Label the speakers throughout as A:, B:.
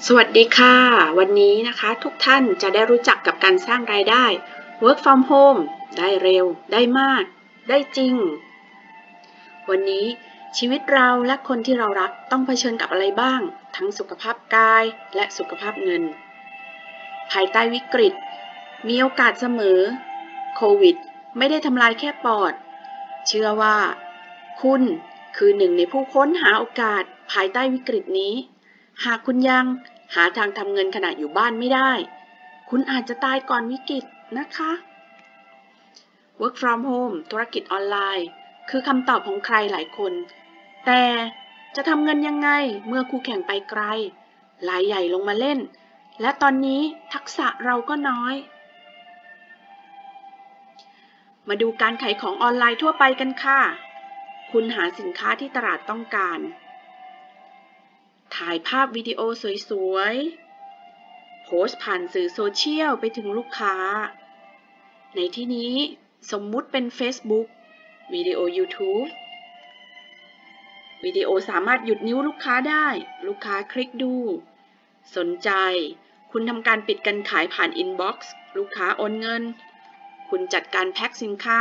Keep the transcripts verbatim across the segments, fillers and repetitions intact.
A: สวัสดีค่ะวันนี้นะคะทุกท่านจะได้รู้จักกับการสร้างรายได้ Work from home ได้เร็วได้มากได้จริงวันนี้ชีวิตเราและคนที่เรารักต้องเผชิญกับอะไรบ้างทั้งสุขภาพกายและสุขภาพเงินภายใต้วิกฤตมีโอกาสเสมอโควิดไม่ได้ทำลายแค่ปอดเชื่อว่าคุณคือหนึ่งในผู้ค้นหาโอกาสภายใต้วิกฤตนี้หากคุณยังหาทางทำเงินขณะอยู่บ้านไม่ได้คุณอาจจะตายก่อนวิกฤตนะคะ Work from home ธุรกิจออนไลน์คือคำตอบของใครหลายคนแต่จะทำเงินยังไงเมื่อคู่แข่งไปไกลรายใหญ่ลงมาเล่นและตอนนี้ทักษะเราก็น้อยมาดูการขายของออนไลน์ทั่วไปกันค่ะคุณหาสินค้าที่ตลาดต้องการถ่ายภาพวิดีโอสวยๆโพสต์ผ่านสื่อโซเชียลไปถึงลูกค้าในที่นี้สมมุติเป็น Facebook วิดีโอ YouTube วิดีโอสามารถหยุดนิ้วลูกค้าได้ลูกค้าคลิกดูสนใจคุณทำการปิดการขายผ่าน Inbox ลูกค้าโอนเงินคุณจัดการแพ็คสินค้า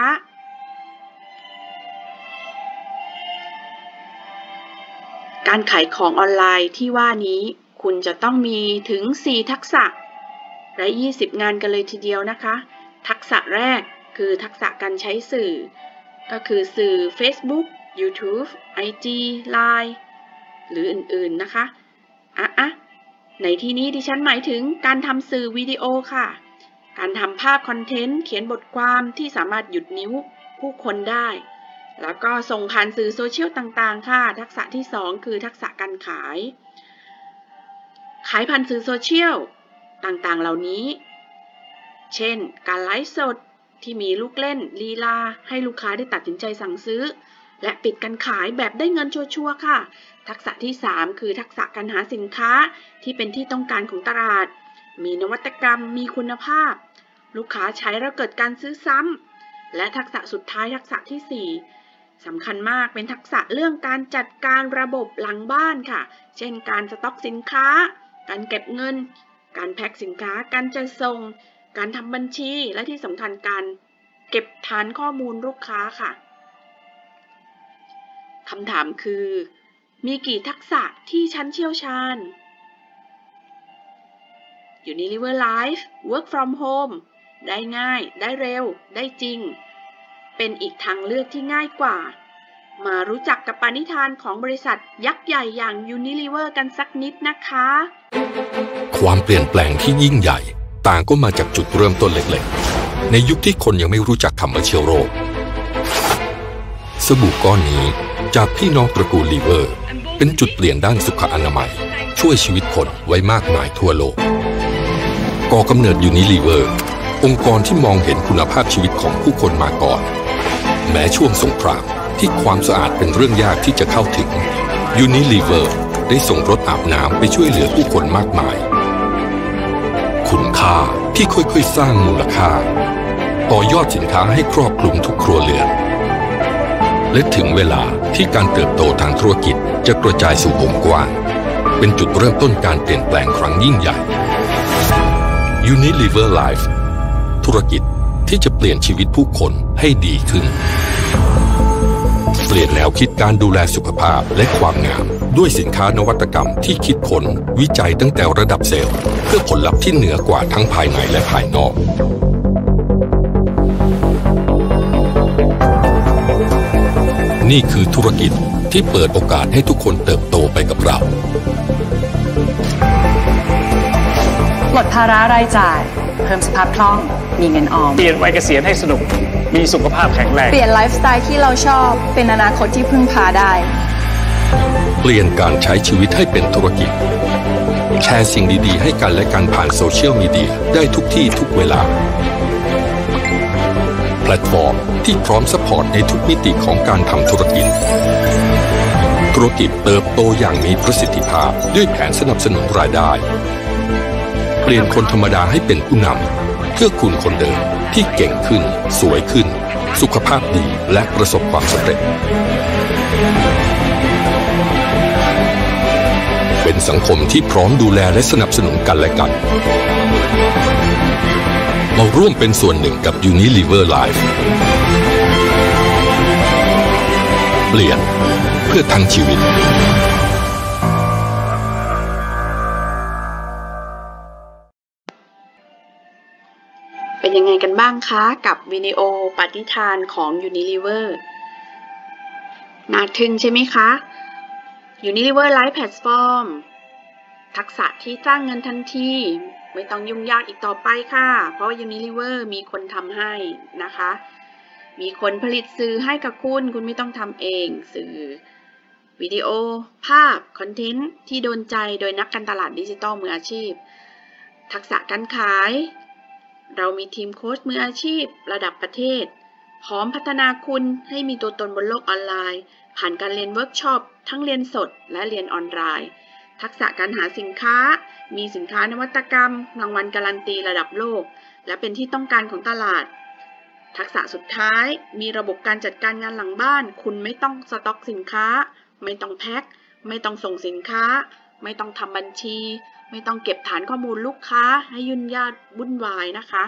A: การขายของออนไลน์ที่ว่านี้คุณจะต้องมีถึงสี่ทักษะและยี่สิบงานกันเลยทีเดียวนะคะทักษะแรกคือทักษะการใช้สื่อก็คือสื่อ Facebook YouTube ไอ จี ไลน์ หรืออื่นๆนะคะอ่ะอ่ะในที่นี้ดิฉันหมายถึงการทำสื่อวิดีโอค่ะการทำภาพคอนเทนต์เขียนบทความที่สามารถหยุดนิ้วผู้คนได้แล้วก็ส่งผ่านสื่อโซเชียลต่างๆค่ะทักษะที่สองคือทักษะการขายขายผ่านสื่อโซเชียลต่างๆเหล่านี้เช่นการไลฟ์สดที่มีลูกเล่นลีลาให้ลูกค้าได้ตัดสินใจสั่งซื้อและปิดการขายแบบได้เงินชัวร์ๆค่ะทักษะที่สามคือทักษะการหาสินค้าที่เป็นที่ต้องการของตลาดมีนวัตกรรมมีคุณภาพลูกค้าใช้แล้วเกิดการซื้อซ้ำและทักษะสุดท้ายทักษะที่สี่สำคัญมากเป็นทักษะเรื่องการจัดการระบบหลังบ้านค่ะเช่นการสต็อกสินค้าการเก็บเงินการแพ็คสินค้าการจัดส่งการทำบัญชีและที่สำคัญการเก็บฐานข้อมูลลูกค้าค่ะคำถามคือมีกี่ทักษะที่ฉันเชี่ยวชาญ Unilever Life Work from Home ได้ง่ายได้เร็วได้จริงเป็นอีกทางเลือกที่ง่ายกว่ามารู้จักกับปณิธานของบริษัทยักษ์ใหญ่อย่าง Unilever กันสักนิดนะคะ
B: ความเปลี่ยนแปลงที่ยิ่งใหญ่ต่างก็มาจากจุดเริ่มต้นเล็กๆในยุคที่คนยังไม่รู้จักคำว่าเชื้อโรคสบู่ก้อนนี้จากพี่น้องตระกูลลีเวอร์เป็นจุดเปลี่ยนด้านสุขอนามัยช่วยชีวิตคนไว้มากมายทั่วโลกก่อกำเนิด Unilever องค์กรที่มองเห็นคุณภาพชีวิตของผู้คนมาก่อนแม้ช่วงสงครามที่ความสะอาดเป็นเรื่องยากที่จะเข้าถึง Unilever ได้ส่งรถอาบน้ำไปช่วยเหลือผู้คนมากมายคุณค่าที่ค่อยๆสร้างมูลค่าต่อยอดสินค้าให้ครอบคลุมทุกครัวเรือนและถึงเวลาที่การเติบโตทางธุรกิจจะกระจายสู่วงกว้างเป็นจุดเริ่มต้นการเปลี่ยนแปลงครั้งยิ่งใหญ่ Unilever Life ธุรกิจที่จะเปลี่ยนชีวิตผู้คนให้ดีขึ้นเปลี่ยนแนวคิดการดูแลสุขภาพและความงามด้วยสินค้านวัตกรรมที่คิดค้นวิจัยตั้งแต่ระดับเซลล์เพื่อผลลัพธ์ที่เหนือกว่าทั้งภายในและภายนอกนี่คือธุรกิจที่เปิดโอกาสให้ทุกคนเติบโตไปกับเรา
C: ลดภาระรายจ่ายเพิ่มสภาพคล่องมีเงินออม
D: เปลี่ยนวัยเกษียณให้สนุกมีสุขภาพแข็งแรง
C: เปลี่ยนไลฟ์สไตล์ที่เราชอบเป็นอนาคตที่พึ่งพาได้
B: เปลี่ยนการใช้ชีวิตให้เป็นธุรกิจแชร์สิ่งดีๆให้กันและกันผ่านโซเชียลมีเดียได้ทุกที่ทุกเวลาแพลตฟอร์มที่พร้อมซัพพอร์ตในทุกมิติของการทำธุรกิจธุรกิจเติบโตอย่างมีประสิทธิภาพด้วยแผนสนับสนุนรายได้เปลี่ยนคนธรรมดาให้เป็นผู้นำเพื่อคุณคนเดิมที่เก่งขึ้นสวยขึ้นสุขภาพดีและประสบความสำเร็จ เเป็นสังคมที่พร้อมดูแลและสนับสนุนกันและกันมาร่วมเป็นส่วนหนึ่งกับ Unilever Life เปลี่ยนเพื่อทั้งชีวิต
A: เป็นยังไงกันบ้างคะกับวิดีโอปฏิทานของ Unilever น่าทึ่งใช่ไหมคะ Unilever Life Platform ทักษะที่สร้างเงินทันทีไม่ต้องยุ่งยากอีกต่อไปค่ะเพราะ Unilever มีคนทำให้นะคะมีคนผลิตสื่อให้กับคุณคุณไม่ต้องทำเองสื่อวิดีโอภาพคอนเทนต์ที่โดนใจโดยนักการตลาดดิจิทัลมืออาชีพทักษะการขายเรามีทีมโค้ชมืออาชีพระดับประเทศพร้อมพัฒนาคุณให้มีตัวตนบนโลกออนไลน์ผ่านการเรียนเวิร์กช็อปทั้งเรียนสดและเรียนออนไลน์ทักษะการหาสินค้ามีสินค้านวัตกรรมรางวัลการันตีระดับโลกและเป็นที่ต้องการของตลาดทักษะสุดท้ายมีระบบการจัดการงานหลังบ้านคุณไม่ต้องสต็อกสินค้าไม่ต้องแพ็คไม่ต้องส่งสินค้าไม่ต้องทำบัญชีไม่ต้องเก็บฐานข้อมูลลูกค้าให้ยุ่งยากวุ่นวายนะคะ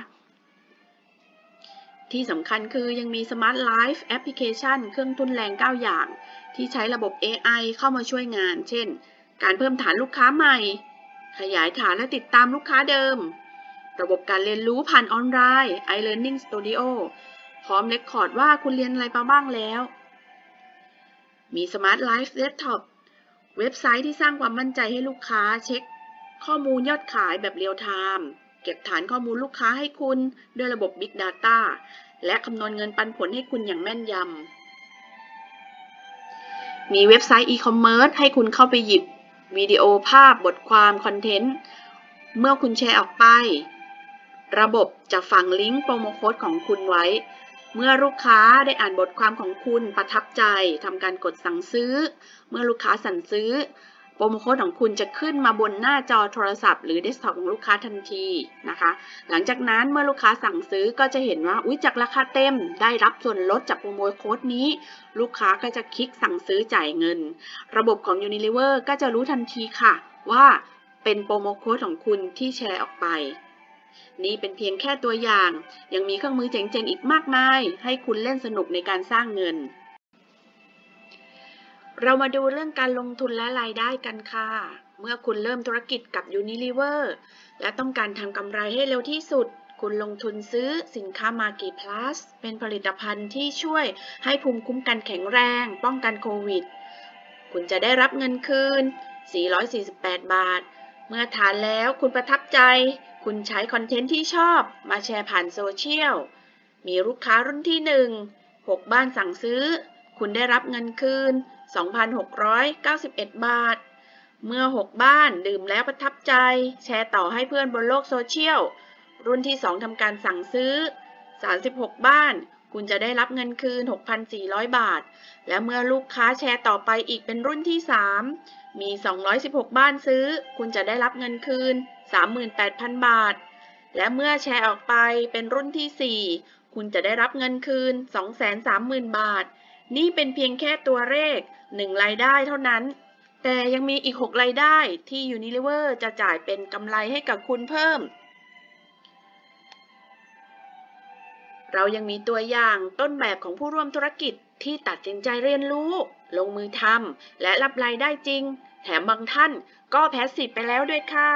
A: ที่สำคัญคือยังมี Smart Life Application เครื่องทุนแรงเก้าอย่างที่ใช้ระบบ เอ ไอ เข้ามาช่วยงานเช่นการเพิ่มฐานลูกค้าใหม่ขยายฐานและติดตามลูกค้าเดิมระบบการเรียนรู้ผ่านออนไลน์ iLearning Studio พร้อมเรคคอร์ดว่าคุณเรียนอะไรมาบ้างแล้วมี Smart Life Desktop เว็บไซต์ที่สร้างความมั่นใจให้ลูกค้าเช็คข้อมูลยอดขายแบบเรียลไทม์เก็บฐานข้อมูลลูกค้าให้คุณด้วยระบบ Big Data และคำนวณเงินปันผลให้คุณอย่างแม่นยำมีเว็บไซต์ e-commerce ให้คุณเข้าไปหยิบวิดีโอภาพบทความคอนเทนต์เมื่อคุณแชร์ออกไประบบจะฝังลิงก์โปรโมโค้ดของคุณไว้เมื่อลูกค้าได้อ่านบทความของคุณประทับใจทำการกดสั่งซื้อเมื่อลูกค้าสั่งซื้อโปรโมโค้ดของคุณจะขึ้นมาบนหน้าจอโทรศัพท์หรือเดสก์ท็อปของลูกค้าทันทีนะคะหลังจากนั้นเมื่อลูกค้าสั่งซื้อก็จะเห็นว่าอุ๊ยจากราคาเต็มได้รับส่วนลดจากโปรโมโค้ดนี้ลูกค้าก็จะคลิกสั่งซื้อจ่ายเงินระบบของ Unilever ก็จะรู้ทันทีค่ะว่าเป็นโปรโมโค้ดของคุณที่แชร์ออกไปนี่เป็นเพียงแค่ตัวอย่างยังมีเครื่องมือเจ๋งๆอีกมากมายให้คุณเล่นสนุกในการสร้างเงินเรามาดูเรื่องการลงทุนและรายได้กันค่ะเมื่อคุณเริ่มธุรกิจกับ Unilever และต้องการทำกำไรให้เร็วที่สุดคุณลงทุนซื้อสินค้า Margi Plus เป็นผลิตภัณฑ์ที่ช่วยให้ภูมิคุ้มกันแข็งแรงป้องกันโควิดคุณจะได้รับเงินคืนสี่ร้อยสี่สิบแปดบาทเมื่อทานแล้วคุณประทับใจคุณใช้คอนเทนต์ที่ชอบมาแชร์ผ่านโซเชียลมีลูกค้ารุ่นที่หนึ่ง หกบ้านสั่งซื้อคุณได้รับเงินคืน สองพันหกร้อยเก้าสิบเอ็ด บาทเมื่อหกบ้านดื่มแล้วประทับใจแชร์ต่อให้เพื่อนบนโลกโซเชียลรุ่นที่สองทำการสั่งซื้อสามสิบหกบ้านคุณจะได้รับเงินคืน หกพันสี่ร้อย บาทและเมื่อลูกค้าแชร์ต่อไปอีกเป็นรุ่นที่สามมีสองร้อยสิบหกบ้านซื้อคุณจะได้รับเงินคืน สามหมื่นแปดพัน บาทและเมื่อแชร์ออกไปเป็นรุ่นที่สี่คุณจะได้รับเงินคืน สองแสนสามหมื่น บาทนี่เป็นเพียงแค่ตัวเลขหนึ่งรายได้เท่านั้นแต่ยังมีอีกหกรายได้ที่ Unilever จะจ่ายเป็นกำไรให้กับคุณเพิ่มเรายังมีตัวอย่างต้นแบบของผู้ร่วมธุรกิจที่ตัดสินใจเรียนรู้ลงมือทำและรับรายได้จริงแถมบางท่านก็แพสซีฟไปแล้วด้วยค่ะ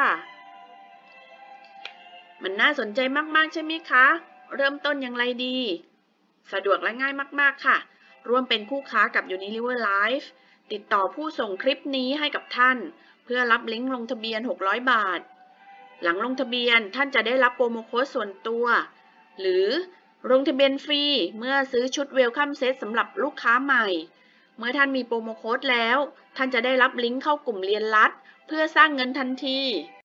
A: มันน่าสนใจมากๆใช่ไหมคะเริ่มต้นอย่างไรดีสะดวกและง่ายมากๆค่ะร่วมเป็นคู่ค้ากับ Unilever Life ติดต่อผู้ส่งคลิปนี้ให้กับท่านเพื่อรับลิงก์ลงทะเบียนหกร้อยบาทหลังลงทะเบียนท่านจะได้รับโปรโมโค้ดส่วนตัวหรือลงทะเบียนฟรีเมื่อซื้อชุดเวลคัมเซตสำหรับลูกค้าใหม่เมื่อท่านมีโปรโมโค้ดแล้วท่านจะได้รับลิงก์เข้ากลุ่มเรียนรัดเพื่อสร้างเงินทันที